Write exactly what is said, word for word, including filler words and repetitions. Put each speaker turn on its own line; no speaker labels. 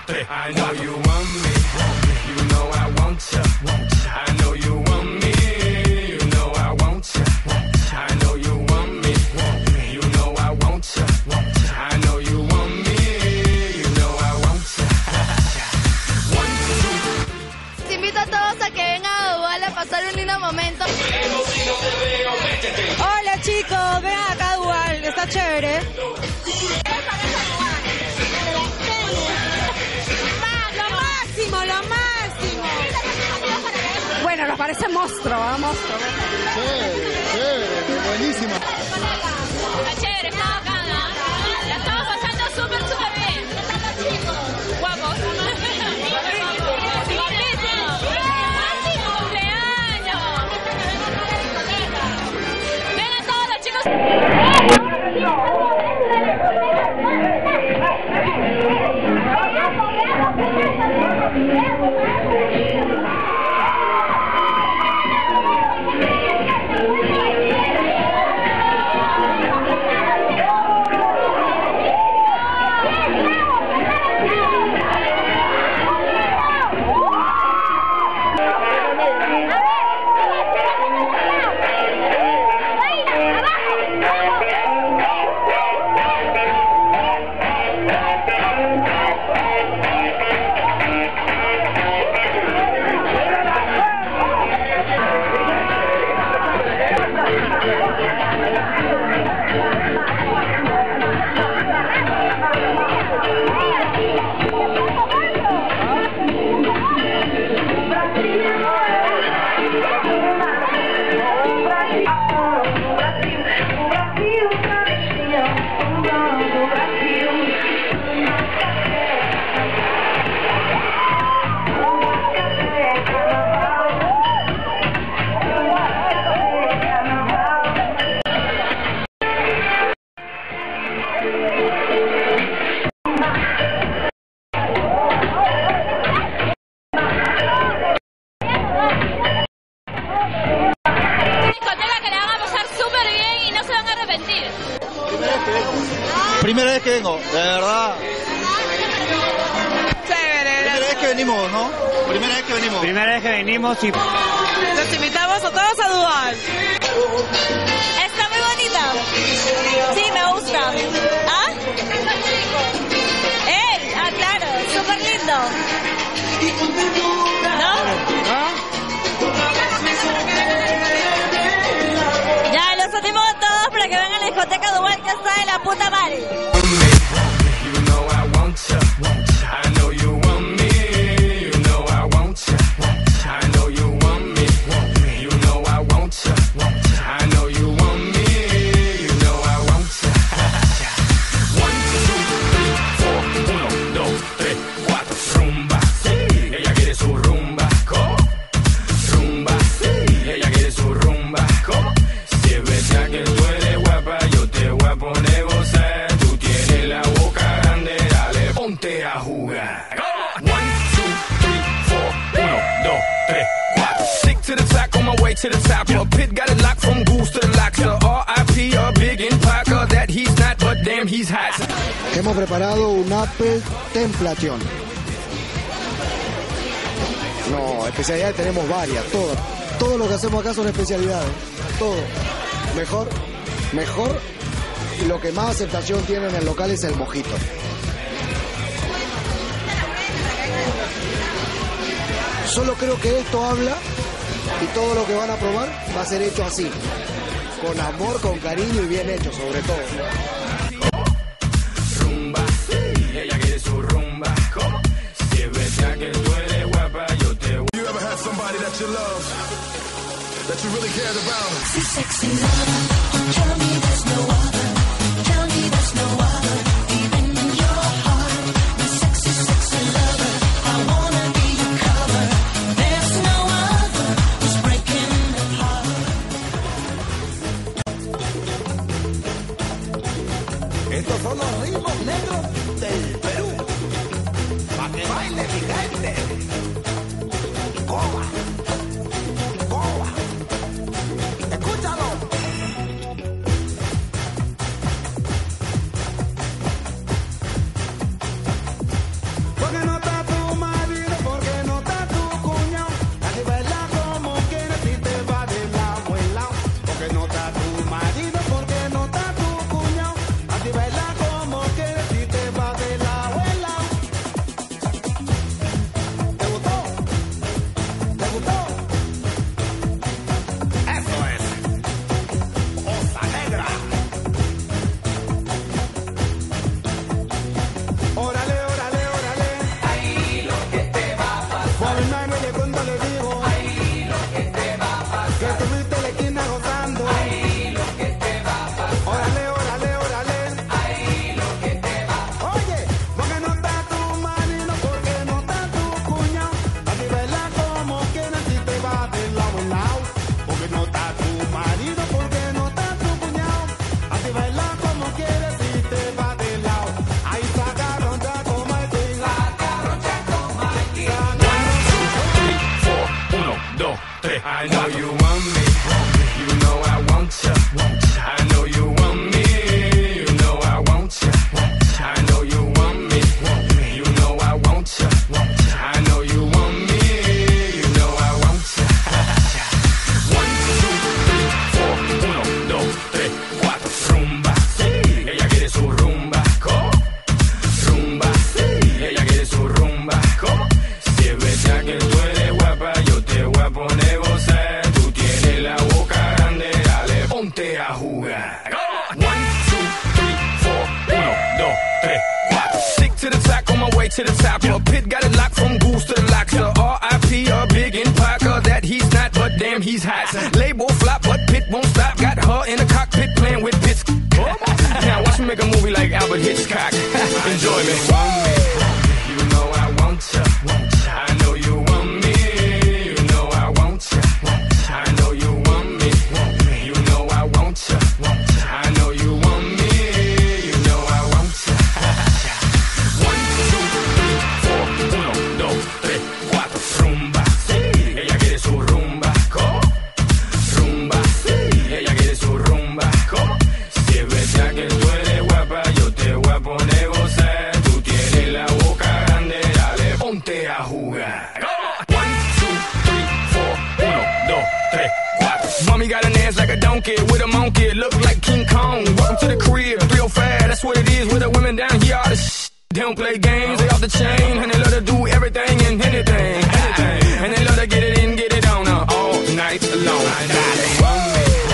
tres. I know you want me, you know I want you. I know you want me, you know I want you. I know you want me, you know I want you. I know you want me, you know I want you. One, two.
Te invito a todos a que vengan a Duval a pasar un lindo momento.
Hola chicos, ven acá a Duval, está chévere. Lo máximo, lo máximo. Bueno, nos parece monstruo, ¿eh? Monstruo.
Chévere, chévere, buenísima.
Está chévere, está bacana. La estamos pasando súper, súper bien. Chicos, guapos. Vengan todos los chicos.
Primera vez que vengo, de verdad.
Chévere.
Primera vez que venimos, ¿no? Primera vez que venimos.
Primera vez que venimos y...
Los invitamos a todos a Duval.
Está muy bonita. Sí, me gusta. ¿Ah? ¡Ey! Ah, claro, súper lindo. ¿No? Ya, los animo a todos para que vengan a la discoteca Duval, que está de la puta madre.
To the top, a pit got it locked from goose to the locks. R I P a big impact that he's not, but damn he's hot.
Hemos preparado un Apple Templation. No, especialidades tenemos varias, todas. Todo lo que hacemos acá son especialidades. Todo. Mejor, mejor. Y lo que más aceptación tiene en el local es el mojito. Solo creo que esto habla. Y todo lo que van a probar va a ser hecho así, con amor, con cariño y bien hecho, sobre todo.
Rumba, ella quiere su rumba. Si es verdad que tú eres guapa, yo te voy. You ever had somebody that you love, that you really cared about?
Si sexy lover, tell me there's no other, tell me there's no other, even in your heart. My sexy, sexy lover, I wanna be your cover. There's no other who's breaking the heart.
Estos son los ritmos negros del Perú. Pa' que baile mi gente. Coba. Coba. Escúchalo. Porque no
tres, cuatro. Stick to the track on my way to the top. A pit got it locked from goose to the locks. R I P a big in Parker that he's not, but damn he's hot. Label flop, but Pit won't stop. Got her in the cockpit playing with bits. Now watch me make a movie like Albert Hitchcock. Enjoy me. You know I want ya. I know you want me. You know I want ya. I know you want me. You know I want ya. I know you want me. You know I want ya. One, two, three, four. Uno, dos, tres, cuatro. Rumba. Ella quiere su rumba. ¿Cómo? Rumba. Ella quiere su rumba. ¿Cómo? Si es verdad que tú eres guapa, yo te voy a poner gozar. Tú tienes la boca grande, dale, ponte a jugar. One, two, three, four. Uno, dos, tres, cuatro. Mommy got an ass like a donkey with a monkey. Look like King Kong. Welcome to the crib, three oh five. That's what it is with the women down here. All the sh- they don't play games, they off the chain. And they love to do everything and anything. anything. And they love to get it in, get it on uh, all night long. Dale.